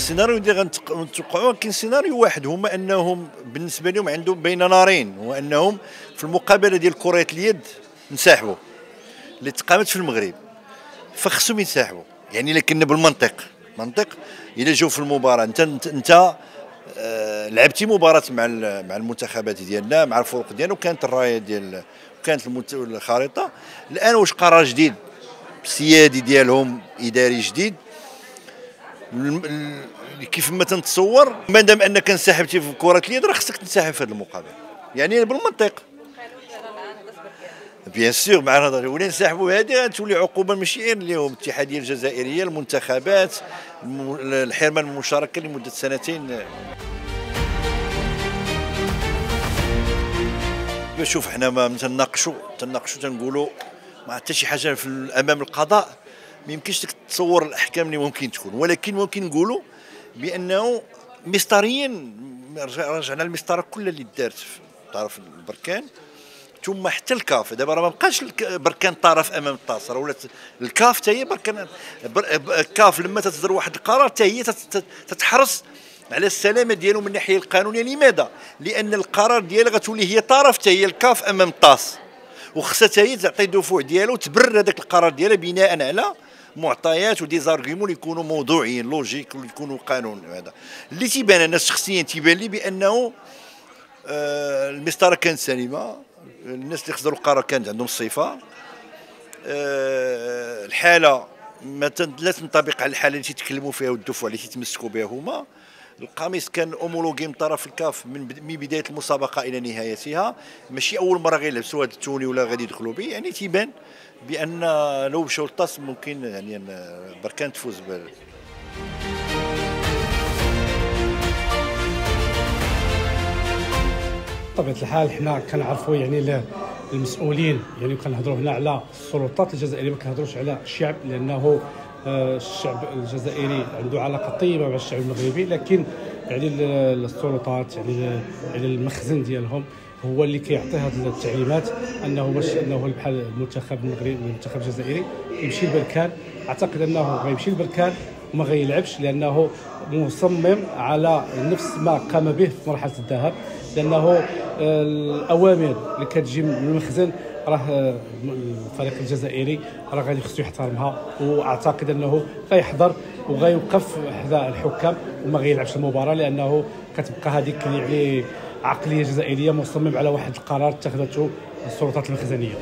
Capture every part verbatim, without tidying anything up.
السيناريو اللي غنتوقعوه كاين سيناريو واحد، هما انهم بالنسبه لهم عندهم بين نارين، هو انهم في المقابله ديال كره اليد انسحبوا اللي تقامت في المغرب، فخصهم ينسحبوا. يعني الا كنا بالمنطق منطق الا جاو في المباراه انت انت, انت آه لعبتي مباراه مع مع المنتخبات ديالنا مع الفرق ديالنا، وكانت الرايه ديال كانت الخريطه. الان واش قرار جديد سيادي ديالهم اداري جديد كيف ما تنتصور، ما دام انك انسحبتي في كره اليد راه خصك تنسحب في هذه المقابله، يعني بالمنطق بيان سور مع الهضره. ولا نسحبوا هذه غتولي عقوبه ماشي غير اليوم الاتحاديه الجزائريه المنتخبات الحرمان من المشاركه لمده سنتين. شوف حنا ما تناقشوا تناقشوا تنقولوا ما حتى شي حاجه في امام القضاء ما يمكنش تصور الاحكام اللي ممكن تكون، ولكن ممكن نقولوا بانه مسطريا رجعنا للمسطره كلها اللي دارت في طرف البركان ثم حتى الكاف. دابا راه ما بقاش بركان طرف امام الطاس، راه ولات الكاف حتى هي بركان. الكاف لما تصدر واحد القرار حتى هي تتحرص على السلامه ديالو من الناحيه القانونيه. لماذا؟ لان القرار ديالها غتولي هي طرف حتى هي الكاف امام الطاس، وخصها هي تعطي الدفوع ديالها وتبرر هذاك القرار ديالها بناء على معطيات ودي زارغيمون اللي يكونوا موضوعيين لوجيك ويكونوا قانون. هذا اللي تيبان انا شخصيا تيبان لي بانه آه المسطره كانت سليمه، الناس اللي خزروا القرار كانت عندهم الصفه. آه الحاله ما لا تنطبق على الحاله اللي تيتكلموا فيها والدفوع اللي تيتمسكوا بها هما. القميص كان اومولوغي من طرف الكاف من بدايه المسابقه الى نهايتها، ماشي اول مره غيلبسوا هذا التوني ولا غادي يدخلوا به. يعني تيبان بان لو مشاو للطاس ممكن يعني بركان تفوز بال بطبيعه الحال حنا كنعرفوا يعني المسؤولين، يعني كنهضروا هنا على السلطات الجزائريه، ما كنهضروش على الشعب، لانه الشعب الجزائري عنده علاقه طيبه مع الشعب المغربي، لكن يعني السلطات يعني يعني المخزن ديالهم هو اللي كيعطي هذه التعليمات انه باش انه بحال المنتخب المغربي المنتخب الجزائري يمشي لبركان. اعتقد انه غيمشي لبركان وما غيلعبش، لانه مصمم على نفس ما قام به في مرحله الذهاب، لانه الاوامر اللي كتجي من المخزن راه الفريق الجزائري راه غادي خصو يحترمها، واعتقد انه غيحضر وغيوقف حدا الحكام وما غيلعبش المباراه، لانه كتبقى هذيك يعني عقليه جزائريه مصمم على واحد القرار اتخذته السلطات المخزنيه.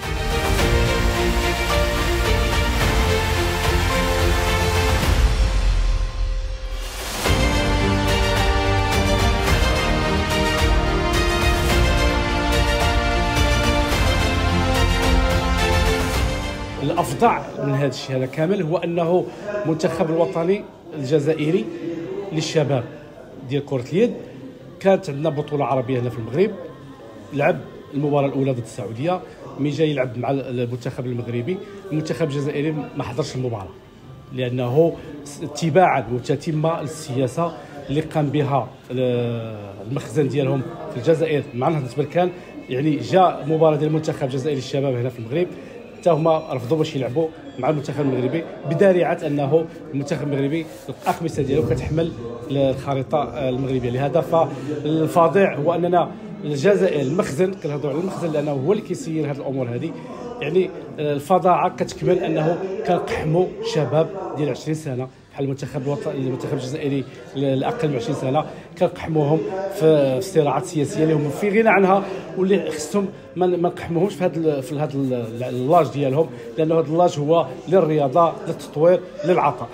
الافظع من هذا الشيء هذا كامل هو انه المنتخب الوطني الجزائري للشباب ديال كره اليد كانت عندنا بطوله عربيه هنا في المغرب، لعب المباراه الاولى ضد السعوديه، ملي جا يلعب مع المنتخب المغربي المنتخب الجزائري ما حضرش المباراه، لانه اتباعا وتتمه للسياسه اللي قام بها المخزن ديالهم في الجزائر مع نهضه بركان. يعني جاء مباراه ديال المنتخب الجزائري للشباب هنا في المغرب، حتى هما رفضوا باش يلعبوا مع المنتخب المغربي بذريعه انه المنتخب المغربي الاقمصه ديالو كتحمل الخريطه المغربيه. لهذا فالفظيع هو اننا الجزائر المخزن كنهضروا على المخزن لانه هو اللي كيسير هذه الامور هذه. يعني الفظاعه كتكمن انه كنقحموا شباب ديال عشرين سنه بحال المنتخب الوطني المنتخب الجزائري الاقل من عشرين سنه، كنقحموهم في الصراعات السياسيه اللي هم في غنى عنها، واللي خصهم ما نقحموهمش في هذا في هذا اللاج ديالهم، لانه هذا اللاج هو للرياضه للتطوير للعطاء.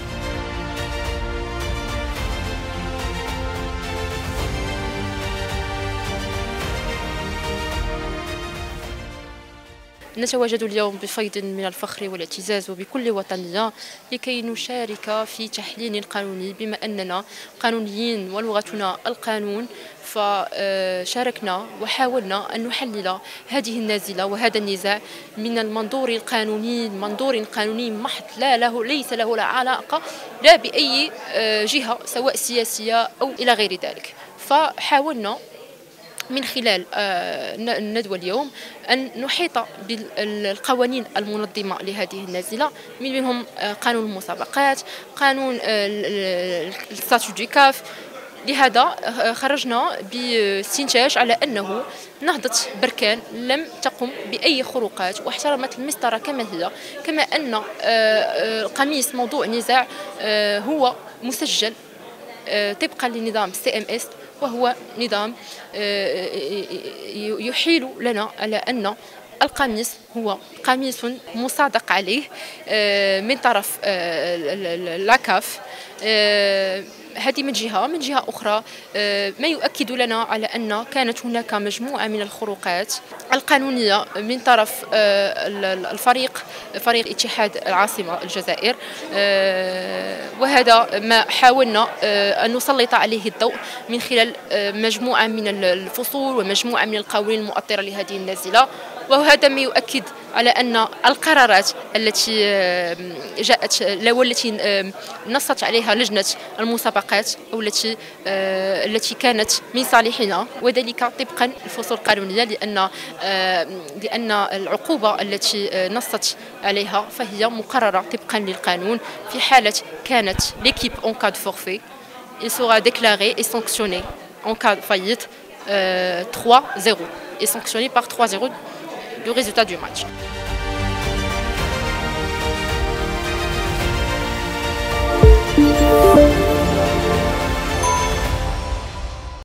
نتواجد اليوم بفيض من الفخر والاعتزاز وبكل وطنية لكي نشارك في تحليل قانوني، بما أننا قانونيين ولغتنا القانون، فشاركنا وحاولنا أن نحلل هذه النازلة وهذا النزاع من المنظور القانوني، منظور قانوني محض لا له ليس له لا علاقة لا بأي جهة سواء سياسية أو إلى غير ذلك. فحاولنا من خلال الندوة اليوم أن نحيط بالقوانين المنظمة لهذه النازلة، من بينهم قانون المسابقات، قانون الستاتيو دي كاف. لهذا خرجنا باستنتاج على أنه نهضة بركان لم تقم بأي خروقات واحترمت المسطرة كما هي، كما أن القميص موضوع نزاع هو مسجل طبقا لنظام سي ام اس، وهو نظام يحيل لنا على أن القميص هو قميص مصادق عليه من طرف لاكاف. هذه من جهة. من جهة أخرى ما يؤكد لنا على أن كانت هناك مجموعة من الخروقات القانونية من طرف الفريق فريق اتحاد العاصمة الجزائر، وهذا ما حاولنا أن نسلط عليه الضوء من خلال مجموعة من الفصول ومجموعة من القوانين المؤطرة لهذه النازلة. وهذا ما يؤكد على أن القرارات التي جاءت والتي نصت عليها لجنة المسابقات أو التي التي كانت من صالحنا، وذلك طبقا للفصول القانونية، لأن لأن العقوبة التي نصت عليها فهي مقررة طبقا للقانون. في حالة كانت l'équipe en cas de forfait, il sera déclaré et sanctionné en cas de faillite trois zéro et sanctionné par trois zéro du résultat du match.